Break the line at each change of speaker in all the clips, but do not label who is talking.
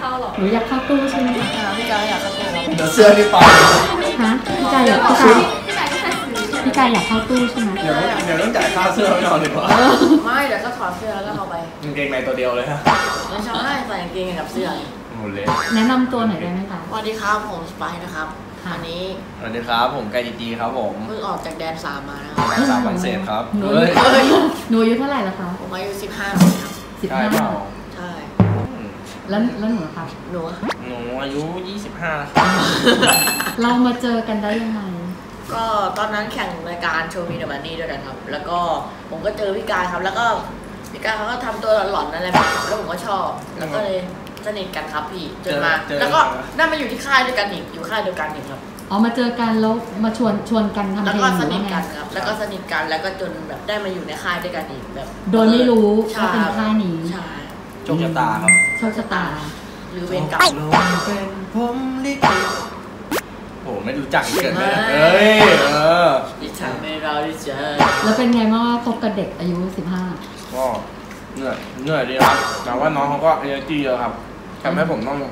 เข้าหรอก
หนูอยากเข้าตู้ใช่ไหมคะ
พี่กายอยากเข้าตู้
เดี๋ยวเสื้อนี่ไป
ฮะพี่กายอยากพี่กายอยากเข้าตู้ใช่ไหม
เดี๋ยวต้องจ่ายค่าเสื้อไม่นอนดีกว่า
ไม่เดี๋ยวก็ถอดเสื้อแล้วเข้าไป
กางเกงในตัวเดียวเลยฮะ
ไม่ใช่ใส่กางเกงกับเสื้อ
หมดเลย
แนะนำตัวหน่อยได้ไหมคะ
สวัสดีครับผมสไปนะครับอันนี้
สวัสดีครับผมไก่จีครับผม
เพิ่งออกจากแดน3มานะครับ
แดน3วันเศษครับ
หนูอายุเท่าไหร่แล้วคะ
ผมอายุ15ปีครับ
15ใช่แล้วหนูครับ
หนู
อายุ25ครับ
เรามาเจอกันได้ยังไง
ก็ตอนนั้นแข่งรายการโชว์มีเดอะมันนี่ด้วยกันครับแล้วก็ผมก็เจอพี่กายครับแล้วก็พี่กายเขาก็ทำตัวหลอนๆอะไรแบบแล้วผมก็ชอบแล้วก็เลยสนิทกันครับพี่จนมาแล้วก็ได้มาอยู่ที่ค่ายด้วยกันอีกอยู่ค่ายเดียวกันอีกครับ
มาเจอกันแล้วมาชวนกันทำเพลง
แล้วก็สนิทกันครับแล้วก็สนิทกันแล้วก็จนแบบได้มาอยู่ในค่ายด้วยกันอีกแบบ
โดยไม่รู้ว่าเป็นค่ายนี้
ใช่
โชคชะตาครับ
โชคชะตา
หรือเวรกรรม
เป็นผมลิขิตโอ้ไม่รู้จักเกิดเลย
ดิฉันไม่เราดิฉัน
แล้วเป็นไงบ้างพบกับเด็กอายุ15
ก็เหนื่อยดีครับแต่ว่าน้องเขาก็ energy เยอะครับทำให้ผมต้อง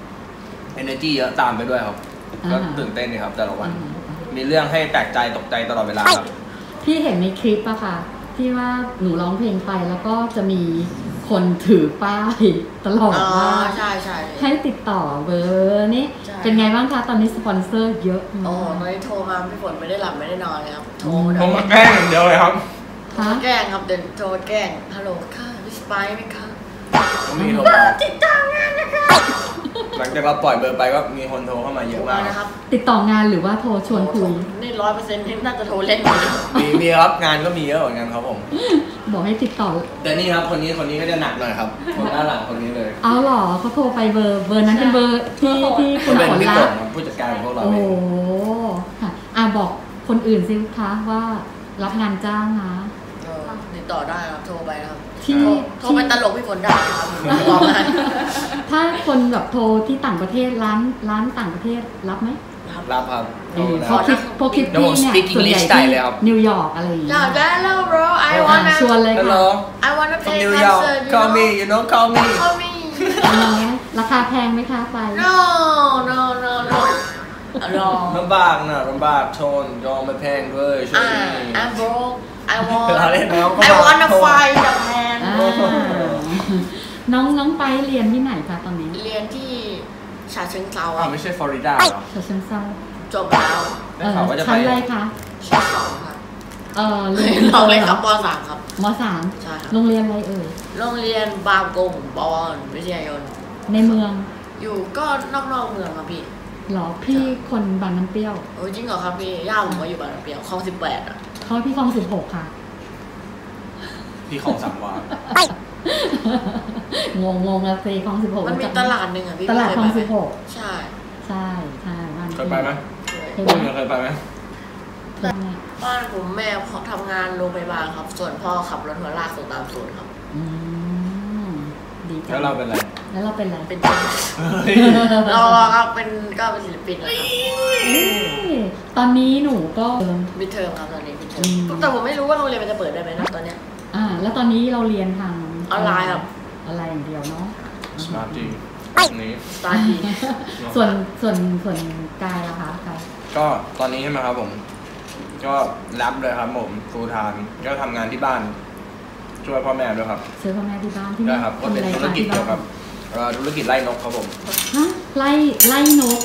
energy เยอะตามไปด้วยครับก็ตื่นเต้นดีครับแต่ละวันมีเรื่องให้แปลกใจตกใจตลอดเวลาครับ
พี่เห็นในคลิปอะค่ะที่ว่าหนูร้องเพลงไปแล้วก็จะมีคนถือป้ายตลอดว่าให้ติดต่อเบอร์นี้เป็นไงบ้างคะตอนนี้สปอนเซอร์เยอะ
ตอนนี้โทรมาพี่ฝนไม่ได้หลับไม่ได้นอนเลยครับโทร
มาแกล้งเดียวเลยครับ
แกล้งครับเดินโทรแกล้งฮัลโหลค่ะพี่สไปไหมคะ
มีโทรติดต่องานนะครับหลังจากเราปล่อยเบอร์ไปก็มีคนโทรเข้ามาเยอะมาก
นะครับ
ติดต่องานหรือว่าโทรชวนคุย
นี่100%นี่น่าจะโทรเล่น
มีครับงานก็มีเยอะเหมือนกันครับผม
บอกให้ติดต่อ
แต่นี่ครับคนนี้ก็จะหนักหน่อยครับคนด้านหลังคนนี้เลย
เอาหรอเขาโทรไปเบอร์นั้นเป็นเบอร์ที่คุณผลลัพธ์
ผู้จัดการของพวกเรา
โอ้ค่ะบอกคนอื่นสิคะว่ารับงานจ้างนะ
ติดต่อได้ครับโทรไปครับโทรไปตลกพี่ฝนได้ครับ
ถ้าคนแบบโทรที่ต่างประเทศร้านต่างประเทศรับไหม
รับครับ
พอคลิปพี่เนี่ยส่วนใหญ่ที่นิวยอร์กอะไรอย่างเงี้ย
แล้ว bro I wanna
ชวนเลยค่ะ
I wanna play
New York call me you know call me
ราคาแพงไหมคะไป
no
ลำบากนะลำบากชนยอมไม่แพงด้วยช่วย
I'm broke I wanna fight Japan
น้องไปเรียนที่ไหนคะตอนนี้
เรียนที่ฉะเชิงเทรา
ไม่ใช่ฟลอริดาเหรอ
ฉะเชิงเทรา
จบแล้ว
ชั้นอะไรคะ
ชั้น2ค่ะ
เรียน
เราเลยครับม.3ครับ
ม.3
ใช่ครับ
โรงเรียนอะไรเอ่ย
โรงเรียนบางกงบอลวิทยายน
ในเมือง
อยู่ก็นอกเมืองครับพี่
หรอพี่คนบางน้ำเปรี้ยว
จริงเหรอครับพี่ย่าผมก็อยู่บางน้ำเปรี้ยวคลอง18อ่ะ
เขาพี่คลอง16ค่ะ
พี่คลองสามว
างงอะซีคลอง16
มันมีตลาดหนึ่งอ่ะพี่
ตลาดคลอง16
ใช่
เคยไปไหมเคยไปไหม
บ้านผมแม่ทำงานโรงพยาบาลครับส่วนพ่อขับรถหัวลากส่งตามศูนย์ครับ
ดีจัง
แล้วเราเป็นอะไร
เป็นเราครับเป็นศิลปินเลยครับ
ตอนนี้หนูก็
มิดเทอมครับตอนนี้มิดเทอมแต่ผมไม่รู้ว่าโรงเรียนมันจะเปิดได้ไหมนะตอนเนี้ย
แล้วตอนนี้เราเรียนทาง
ออนไลน์ครับ
ออนไลน์อย่างเดียวเนาะ
สมาร์ทดีนี้
สตาร์ทดี
ส่วนกายล่ะคะกาย
ก็ตอนนี้ใช่ไหมครับผมก็รับเลยครับผมฟูลไทม์ก็ทำงานที่บ้านช่วยพ่อแม่ด้วยครับ
ช่วยพ่อแม่ที่บ้านที่
นี่ครับก็เป็นธุรกิจเกี่ยวกับธุรกิจไล่นกครับผม
ไล่นก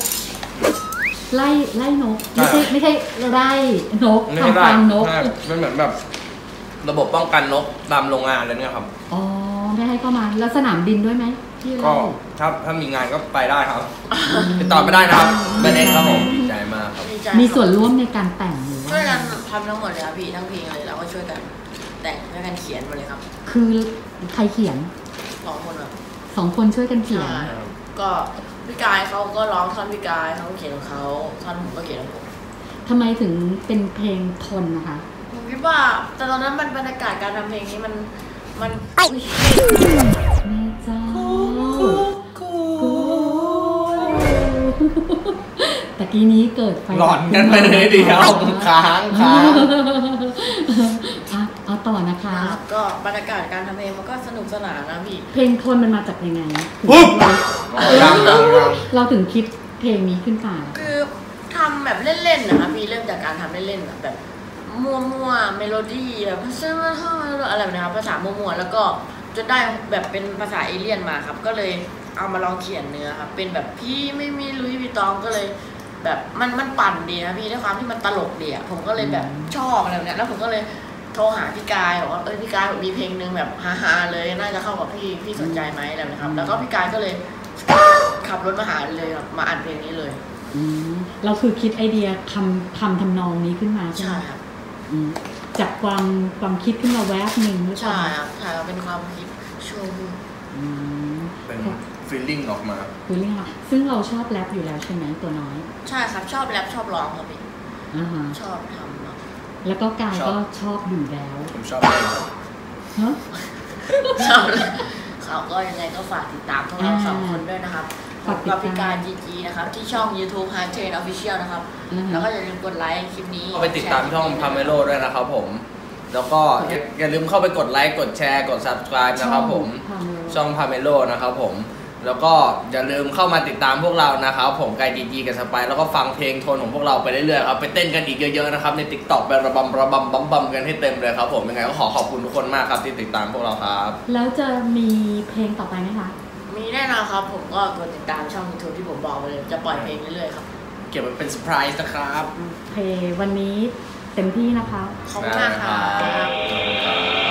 ไม่ใช่ไล่นกทำฟาร์มนก
มันเหมือนแบบระบบป้องกันนกตามโรงงานอะไรเนี่ยครับ
ได้ให้เข้ามาแล้วสนามบินด้วยไหม
ก็ถ้ามีงานก็ไปได้ครับติดต่อไม่ได้นะครับเป็นเองครับผมดีใจมากครับ
มีส่วนร่วมในการแต่งหรือ
ช่วยกันทำทั้งหมดเลยครับพี่ทั้งเพลงเลยแล้วก็ช่วยกันแต่งช่วยกันเขียนหมดเลยครับ
คือใครเขียน
2 คนครับ
2 คนช่วยกันเขียน
ก็พี่กายเขาก็ร้องท่อนพี่กายเขาเขียนของเขาท่อนผมก็เขียนของผม
ทำไมถึงเป็นเพลงทนนะคะ
ผมคิดว่าแต่ตอนนั้นมันบรรยากาศการทำเพลงนี้มันแม่
เจ้าตะกี้นี้เกิดไฟ
หลอนกันไปเลยเดียวค้าง
เอาต่อนะคะ
ก็บรรยากาศการทำเพลงมันก็สนุกสนานนะพี่
เพลงทนมันมาจากยังไง
ย
เราถึงคิดเพลงนี้ขึ้นมา
คือทำแบบเล่นๆนะคะพี่เริ่มจากการทำเล่นๆแบบมั่วๆเมโลดี้แบบภาษาอะไรแบบนี้ครับภาษามั่วๆแล้วก็จนได้แบบเป็นภาษาเอเลี่ยนมาครับก็เลยเอามาลองเขียนเนื้อครับเป็นแบบพี่ไม่มีลุยวิตองก็เลยแบบมันปั่นดีนะพี่ด้วยความที่มันตลกดีผมก็เลยแบบชอบอะไรแบบนี้แล้วผมก็เลยโทรหาพี่กายบอกว่าพี่กายผมมีเพลงนึงแบบฮาๆเลยน่าจะเข้ากับพี่สนใจไหมอะไรนะครับแล้วก็พี่กายก็เลยขับรถมาหาเลยมาอัดเพลงนี้เลย
เราคือคิดไอเดียทำนองนี้ขึ้นมาใช่ไหม
ครับ
จากความคิดขึ้นมาแวบหนึ่งหรือเปล่า
ใช่ครับใช่เป็นความคิดโชว์
เป็นฟีลลิ่งออกมา
ซึ่งเราชอบแรปอยู่แล้วใช่ไหมตัวน้อย
ใช่ครับชอบแรปชอบร้องครับพี่ชอบทำ
แล้วก็กายก็ชอบอยู่แล้ว
ผมชอบเล่น
ชอบเขาก็ยังไงก็ฝากติดตามพวกเรา2 คนด้วยนะครับกับพี่การจีนะครับที่ช่อง YouTube High Train Official นะครับแล้วก็อย่าลืมกดไลค์คลิปนี้
ก็ไปติดตามช่องพาเมโลด้วยนะครับผมแล้วก็อย่าลืมเข้าไปกดไลค์กดแชร์กด Subscribe นะครับผมช่องพาเมโลนะครับผมแล้วก็อย่าลืมเข้ามาติดตามพวกเรานะครับผมกายจีกับสไปแล้วก็ฟังเพลงโทนของพวกเราไปเรื่อยๆครับไปเต้นกันอีกเยอะๆนะครับใน TikTok ไประบำกันให้เต็มเลยครับผมยังไงก็ขอบคุณทุกคนมากครับที่ติดตามพวกเราครับ
แล้วจะมีเพลงต่อไปไหมคะ
มีแน่นอนครับผมก็กดติดตามช่อง YouTube ที่ผมบอกไปเลยจะปล่อยเพลงเรื่อยๆครับ
เก็บมันเป็นเซอร์ไพรส์นะครับ
เพลงวันนี้เต็มที่นะคะ
ขอบคุณมากครับ